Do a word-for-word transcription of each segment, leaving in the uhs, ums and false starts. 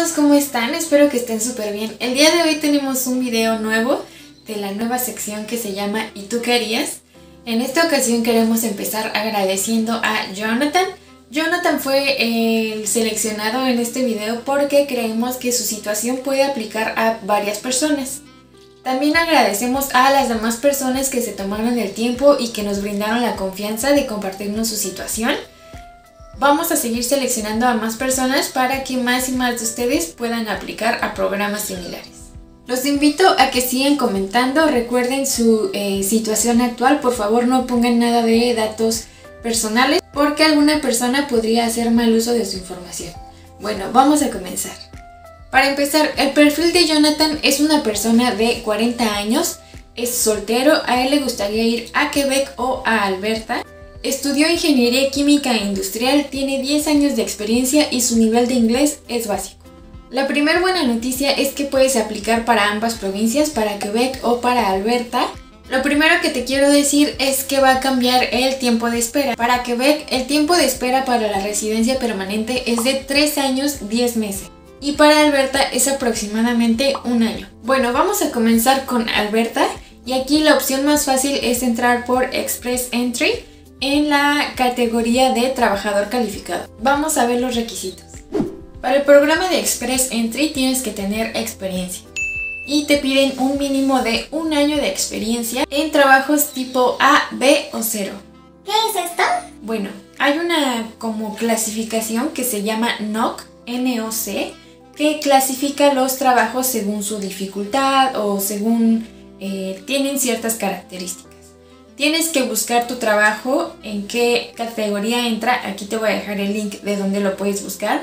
amigos, ¿cómo están? Espero que estén súper bien. El día de hoy tenemos un video nuevo de la nueva sección que se llama ¿Y tú qué harías? En esta ocasión queremos empezar agradeciendo a Jonathan. Jonathan fue el seleccionado en este video porque creemos que su situación puede aplicar a varias personas. También agradecemos a las demás personas que se tomaron el tiempo y que nos brindaron la confianza de compartirnos su situación. Vamos a seguir seleccionando a más personas para que más y más de ustedes puedan aplicar a programas similares. Los invito a que sigan comentando, recuerden su eh, situación actual, por favor no pongan nada de datos personales porque alguna persona podría hacer mal uso de su información. Bueno, vamos a comenzar. Para empezar, el perfil de Jonathan es una persona de cuarenta años, es soltero, a él le gustaría ir a Quebec o a Alberta. Estudió Ingeniería Química e Industrial, tiene diez años de experiencia y su nivel de inglés es básico. La primera buena noticia es que puedes aplicar para ambas provincias, para Quebec o para Alberta. Lo primero que te quiero decir es que va a cambiar el tiempo de espera. Para Quebec, el tiempo de espera para la residencia permanente es de tres años diez meses. Y para Alberta es aproximadamente un año. Bueno, vamos a comenzar con Alberta. Y aquí la opción más fácil es entrar por Express Entry en la categoría de trabajador calificado. Vamos a ver los requisitos. Para el programa de Express Entry tienes que tener experiencia y te piden un mínimo de un año de experiencia en trabajos tipo A, B o cero. ¿Qué es esto? Bueno, hay una como clasificación que se llama N O C, N O C, que clasifica los trabajos según su dificultad o según eh, tienen ciertas características. Tienes que buscar tu trabajo, en qué categoría entra, aquí te voy a dejar el link de donde lo puedes buscar.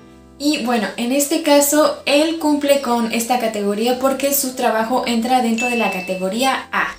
Y bueno, en este caso él cumple con esta categoría porque su trabajo entra dentro de la categoría A.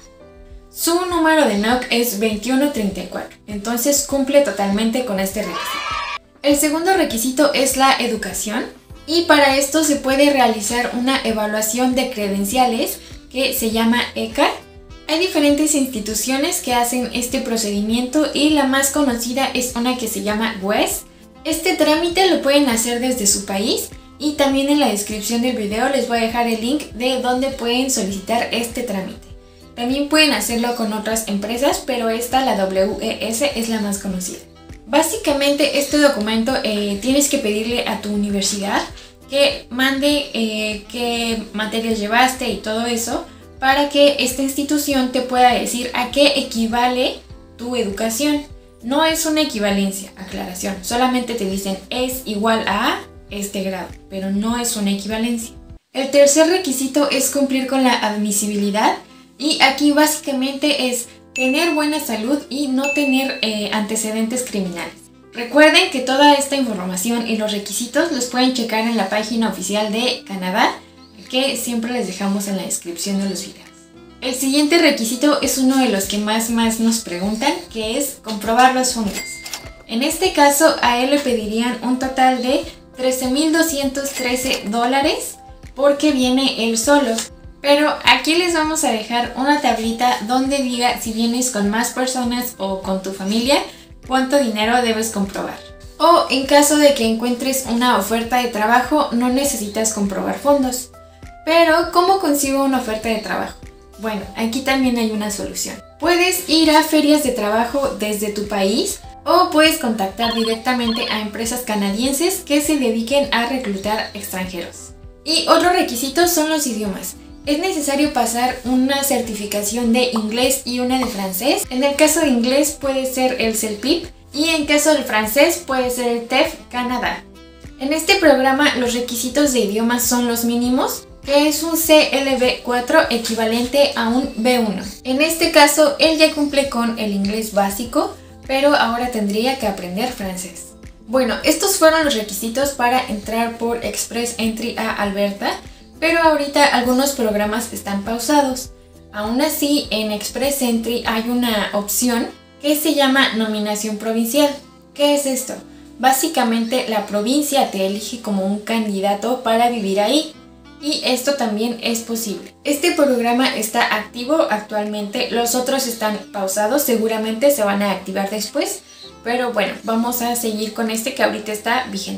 Su número de N O C es veintiuno treinta y cuatro, entonces cumple totalmente con este requisito. El segundo requisito es la educación y para esto se puede realizar una evaluación de credenciales que se llama E C A. Hay diferentes instituciones que hacen este procedimiento y la más conocida es una que se llama W E S. Este trámite lo pueden hacer desde su país y también en la descripción del video les voy a dejar el link de donde pueden solicitar este trámite. También pueden hacerlo con otras empresas, pero esta, la W E S, es la más conocida. Básicamente este documento eh, tienes que pedirle a tu universidad que mande eh, qué materias llevaste y todo eso, para que esta institución te pueda decir a qué equivale tu educación. No es una equivalencia, aclaración, solamente te dicen es igual a este grado, pero no es una equivalencia. El tercer requisito es cumplir con la admisibilidad y aquí básicamente es tener buena salud y no tener eh, antecedentes criminales. Recuerden que toda esta información y los requisitos los pueden checar en la página oficial de Canadá, que siempre les dejamos en la descripción de los videos. El siguiente requisito es uno de los que más más nos preguntan, que es comprobar los fondos. En este caso a él le pedirían un total de trece mil doscientos trece dólares porque viene él solo. Pero aquí les vamos a dejar una tablita donde diga si vienes con más personas o con tu familia, cuánto dinero debes comprobar. O en caso de que encuentres una oferta de trabajo, no necesitas comprobar fondos. Pero, ¿cómo consigo una oferta de trabajo? Bueno, aquí también hay una solución. Puedes ir a ferias de trabajo desde tu país o puedes contactar directamente a empresas canadienses que se dediquen a reclutar extranjeros. Y otro requisito son los idiomas. Es necesario pasar una certificación de inglés y una de francés. En el caso de inglés puede ser el CELPIP y en caso del francés puede ser el T E F Canadá. En este programa los requisitos de idiomas son los mínimos, que es un C L B cuatro equivalente a un B uno. En este caso, él ya cumple con el inglés básico, pero ahora tendría que aprender francés. Bueno, estos fueron los requisitos para entrar por Express Entry a Alberta, pero ahorita algunos programas están pausados. Aún así, en Express Entry hay una opción que se llama nominación provincial. ¿Qué es esto? Básicamente, la provincia te elige como un candidato para vivir ahí. Y esto también es posible. Este programa está activo actualmente, los otros están pausados, seguramente se van a activar después, pero bueno, vamos a seguir con este que ahorita está vigente.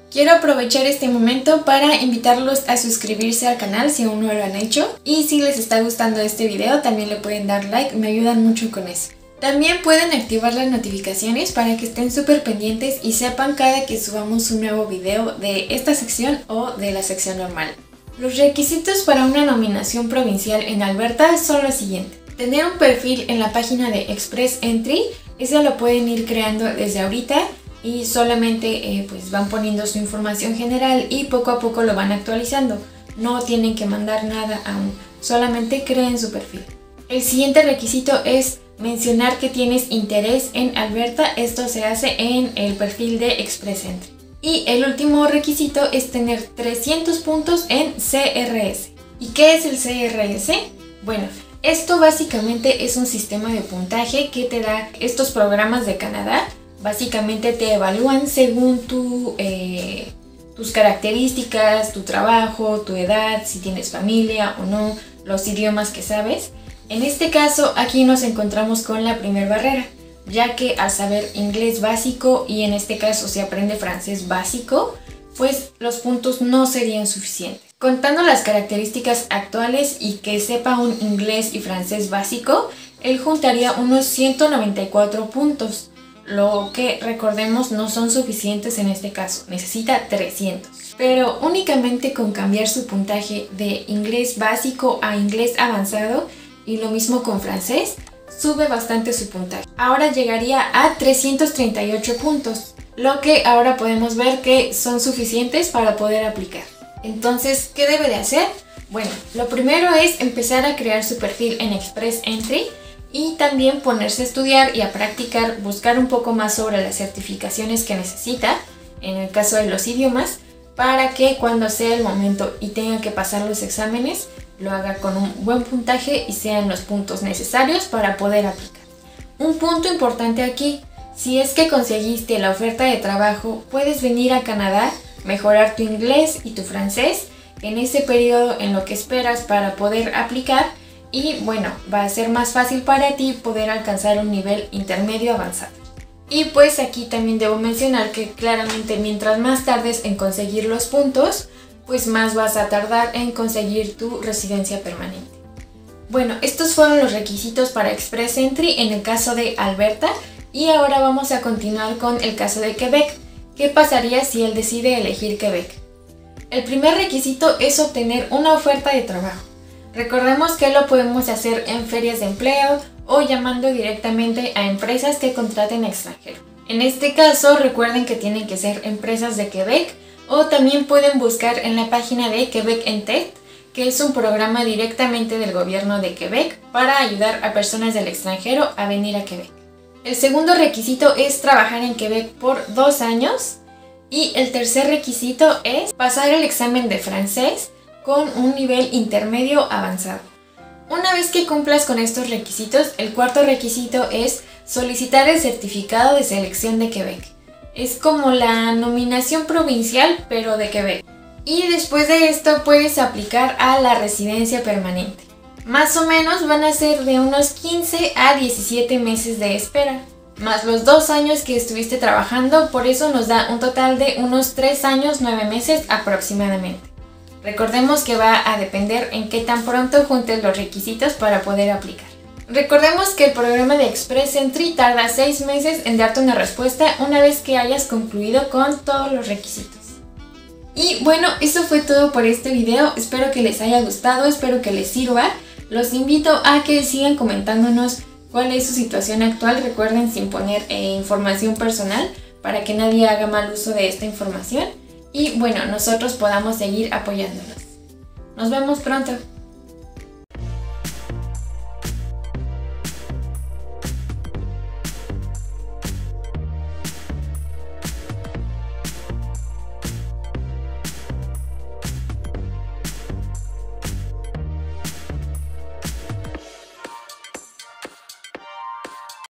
Quiero aprovechar este momento para invitarlos a suscribirse al canal si aún no lo han hecho. Y si les está gustando este video también le pueden dar like, me ayudan mucho con eso. También pueden activar las notificaciones para que estén súper pendientes y sepan cada que subamos un nuevo video de esta sección o de la sección normal. Los requisitos para una nominación provincial en Alberta son los siguientes. Tener un perfil en la página de Express Entry, ese lo pueden ir creando desde ahorita. Y solamente eh, pues van poniendo su información general y poco a poco lo van actualizando. No tienen que mandar nada aún, solamente creen su perfil. El siguiente requisito es mencionar que tienes interés en Alberta. Esto se hace en el perfil de Express Entry. Y el último requisito es tener trescientos puntos en C R S. ¿Y qué es el C R S? Bueno, esto básicamente es un sistema de puntaje que te da estos programas de Canadá. Básicamente te evalúan según tu, eh, tus características, tu trabajo, tu edad, si tienes familia o no, los idiomas que sabes. En este caso, aquí nos encontramos con la primera barrera, ya que al saber inglés básico y en este caso se aprende francés básico, pues los puntos no serían suficientes. Contando las características actuales y que sepa un inglés y francés básico, él juntaría unos ciento noventa y cuatro puntos. Lo que recordemos no son suficientes en este caso, necesita trescientos. Pero únicamente con cambiar su puntaje de inglés básico a inglés avanzado y lo mismo con francés, sube bastante su puntaje. Ahora llegaría a trescientos treinta y ocho puntos, lo que ahora podemos ver que son suficientes para poder aplicar. Entonces, ¿qué debe de hacer? Bueno, lo primero es empezar a crear su perfil en Express Entry. Y también ponerse a estudiar y a practicar, buscar un poco más sobre las certificaciones que necesita, en el caso de los idiomas, para que cuando sea el momento y tenga que pasar los exámenes, lo haga con un buen puntaje y sean los puntos necesarios para poder aplicar. Un punto importante aquí, si es que conseguiste la oferta de trabajo, puedes venir a Canadá, mejorar tu inglés y tu francés en ese periodo en lo que esperas para poder aplicar. Y bueno, va a ser más fácil para ti poder alcanzar un nivel intermedio avanzado. Y pues aquí también debo mencionar que claramente mientras más tardes en conseguir los puntos, pues más vas a tardar en conseguir tu residencia permanente. Bueno, estos fueron los requisitos para Express Entry en el caso de Alberta. Y ahora vamos a continuar con el caso de Quebec. ¿Qué pasaría si él decide elegir Quebec? El primer requisito es obtener una oferta de trabajo. Recordemos que lo podemos hacer en ferias de empleo o llamando directamente a empresas que contraten extranjeros. En este caso, recuerden que tienen que ser empresas de Quebec o también pueden buscar en la página de Quebec en Tech, que es un programa directamente del gobierno de Quebec para ayudar a personas del extranjero a venir a Quebec. El segundo requisito es trabajar en Quebec por dos años y el tercer requisito es pasar el examen de francés con un nivel intermedio avanzado. Una vez que cumplas con estos requisitos, el cuarto requisito es solicitar el certificado de selección de Quebec. Es como la nominación provincial, pero de Quebec. Y después de esto puedes aplicar a la residencia permanente. Más o menos van a ser de unos quince a diecisiete meses de espera, más los dos años que estuviste trabajando, por eso nos da un total de unos tres años, nueve meses aproximadamente. Recordemos que va a depender en qué tan pronto juntes los requisitos para poder aplicar. Recordemos que el programa de Express Entry tarda seis meses en darte una respuesta una vez que hayas concluido con todos los requisitos. Y bueno, eso fue todo por este video, espero que les haya gustado, espero que les sirva. Los invito a que sigan comentándonos cuál es su situación actual, recuerden sin poner eh, información personal para que nadie haga mal uso de esta información. Y bueno, nosotros podamos seguir apoyándolos. Nos vemos pronto.